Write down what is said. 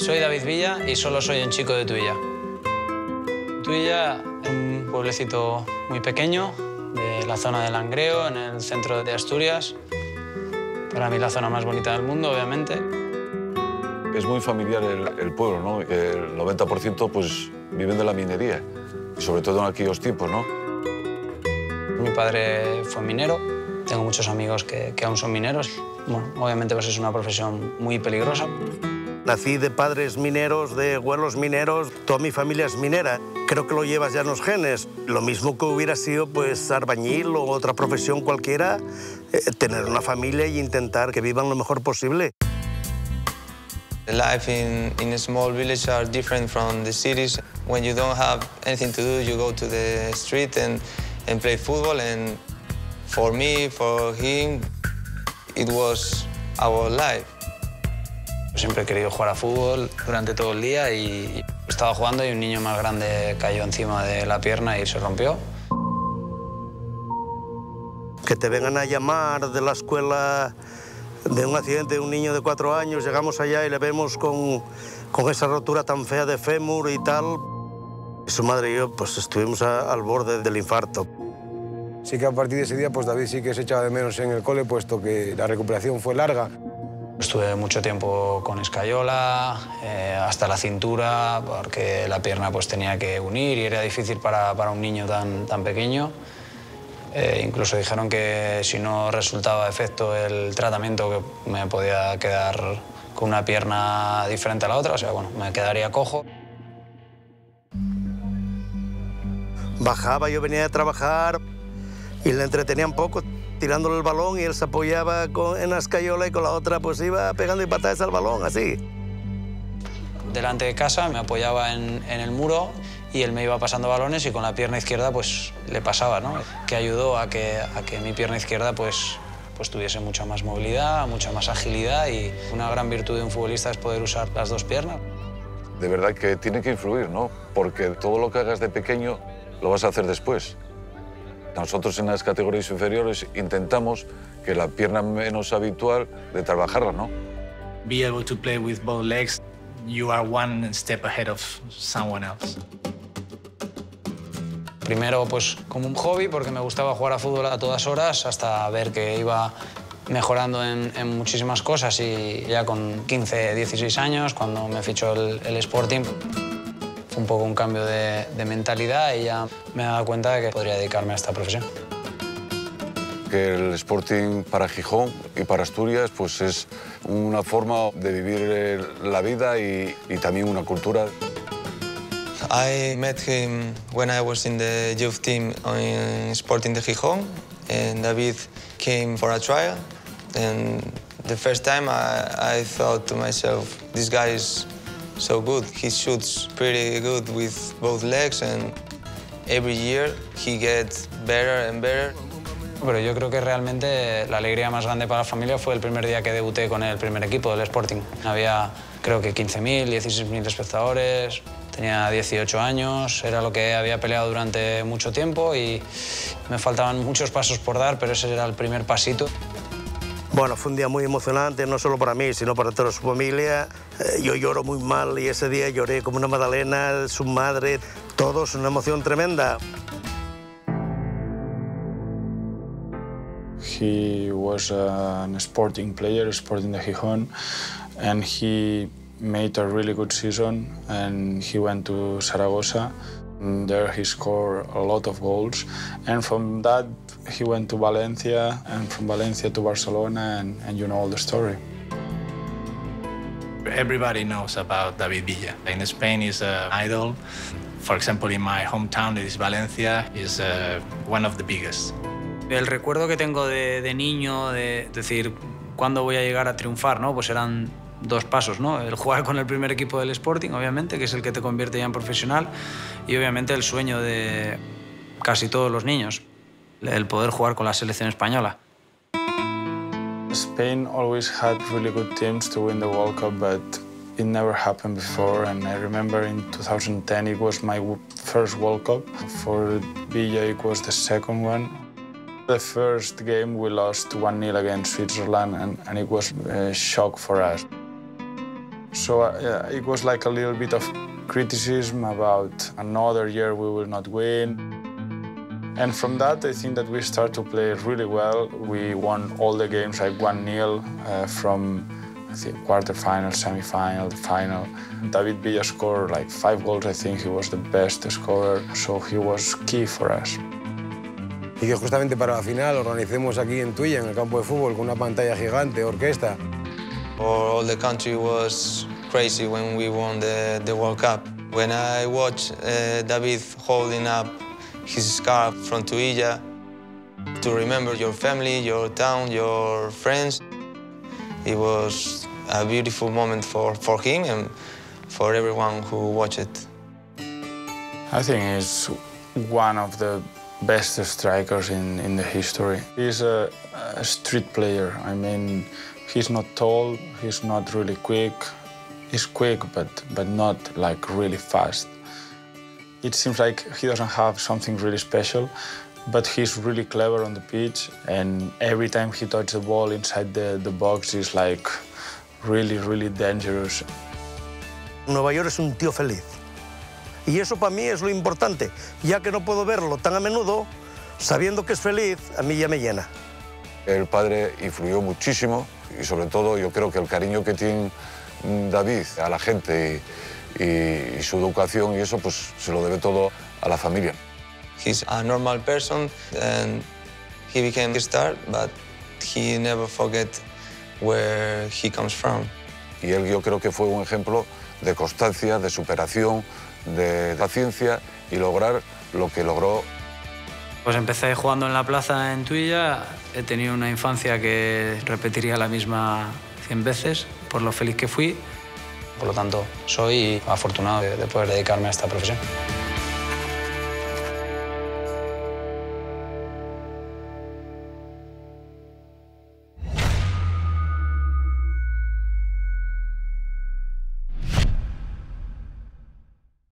Soy David Villa y solo soy un chico de Tuilla. Tuilla es un pueblecito muy pequeño de la zona de Langreo, en el centro de Asturias. Para mí la zona más bonita del mundo, obviamente. Es muy familiar el pueblo, ¿no? Que el 90% pues, viven de la minería, y sobre todo en aquellos tiempos, ¿no? Mi padre fue minero, tengo muchos amigos que aún son mineros. Bueno, obviamente pues es una profesión muy peligrosa. Nací de padres mineros, de abuelos mineros, toda mi familia es minera. Creo que lo llevas ya en los genes. Lo mismo que hubiera sido pues albañil o otra profesión cualquiera, tener una familia y intentar que vivan lo mejor posible. The life in a small village are different from the cities. When you don't have anything to do, you go to the street and play football. And for me, for him, it was our life. Siempre he querido jugar a fútbol durante todo el día y estaba jugando y un niño más grande cayó encima de la pierna y se rompió. Que te vengan a llamar de la escuela de un accidente de un niño de 4 años, llegamos allá y le vemos con esa rotura tan fea de fémur y tal. Su madre y yo pues estuvimos al borde del infarto. Sí que a partir de ese día pues David sí que se echaba de menos en el cole, puesto que la recuperación fue larga. Estuve mucho tiempo con escayola, hasta la cintura, porque la pierna pues tenía que unir y era difícil para un niño tan pequeño. Incluso dijeron que si no resultaba efecto el tratamiento, que me podía quedar con una pierna diferente a la otra, o sea, bueno, me quedaría cojo. Bajaba, yo venía de trabajar y le entretenía un poco tirándole el balón y él se apoyaba en la escayola y con la otra pues iba pegando y patadas al balón, así. Delante de casa me apoyaba en el muro y él me iba pasando balones y con la pierna izquierda pues le pasaba, ¿no? Que ayudó a que mi pierna izquierda pues tuviese mucha más movilidad, mucha más agilidad, y una gran virtud de un futbolista es poder usar las dos piernas. De verdad que tiene que influir, ¿no? Porque todo lo que hagas de pequeño lo vas a hacer después. Nosotros en las categorías inferiores intentamos que la pierna menos habitual de trabajarla, ¿no? Be able to play with both legs, you are one step ahead of someone else. Primero pues como un hobby, porque me gustaba jugar a fútbol a todas horas, hasta ver que iba mejorando en muchísimas cosas, y ya con 15, 16 años, cuando me fichó el Sporting, fue un poco un cambio de mentalidad y ya me he dado cuenta de que podría dedicarme a esta profesión. Que el Sporting para Gijón y para Asturias pues es una forma de vivir la vida y también una cultura. I met him when I was in the youth team in Sporting de Gijón, and David came for a trial. And the first time I thought to myself, this guy is so good. He shoots pretty good with both legs, and every year he gets better and better. Pero yo creo que realmente la alegría más grande para la familia fue el primer día que debuté con el primer equipo del Sporting. Había creo que 15.000, 16.000 espectadores, tenía 18 años, era lo que había peleado durante mucho tiempo y me faltaban muchos pasos por dar, pero ese era el primer pasito. Bueno, fue un día muy emocionante, no solo para mí, sino para toda su familia. Yo lloro muy mal y ese día lloré como una magdalena, su madre, todos, una emoción tremenda. He was a Sporting player, Sporting de Gijón, and he made a really good season, and he went to Zaragoza. And there he scored a lot of goals, and from that he went to Valencia, and from Valencia to Barcelona, and you know all the story. Everybody knows about David Villa. In Spain, he's an idol. For example, in my hometown, that is Valencia, is one of the biggest. El recuerdo que tengo de niño, de decir, ¿cuándo voy a llegar a triunfar?, ¿no? Pues eran dos pasos, ¿no? El jugar con el primer equipo del Sporting, obviamente, que es el que te convierte ya en profesional, y obviamente el sueño de casi todos los niños, el poder jugar con la selección española. Spain always had really good teams to win the World Cup, but it never happened before. And I remember in 2010 it was my first World Cup. For Villa it was the second one. The first game we lost 1-0 against Switzerland, and it was a shock for us. So it was like a little bit of criticism about another year we will not win. And from that, I think that we start to play really well. We won all the games like 1-0 from, I think, quarterfinal, semi-final, the final. David Villa scored like 5 goals. I think he was the best scorer, so he was key for us. Y que justamente para la final organicemos aquí en Tuilla, en el campo de fútbol, con una pantalla gigante, orquesta. All the country was crazy when we won the World Cup. When I watched David holding up his scarf from Tuilla to remember your family, your town, your friends, it was a beautiful moment for him and for everyone who watched it. I think he's one of the best strikers in the history. He's a street player. I mean, he's not tall, he's not really quick. He's quick, but not like really fast. It seems like he doesn't have something really special, but he's really clever on the pitch, and every time he touches the ball inside the box, he's like really, really dangerous. Nueva York es un tío feliz. Y eso para mí es lo importante. Ya que no puedo verlo tan a menudo, sabiendo que es feliz, a mí ya me llena. El padre influyó muchísimo y sobre todo yo creo que el cariño que tiene David a la gente y su educación y eso pues se lo debe todo a la familia. He's a normal person and he became a star, but he never forget where he comes from. Y él yo creo que fue un ejemplo de constancia, de superación, de paciencia y lograr lo que logró. Pues empecé jugando en la plaza en Tuilla, he tenido una infancia que repetiría la misma 100 veces por lo feliz que fui. Por lo tanto, soy afortunado de poder dedicarme a esta profesión.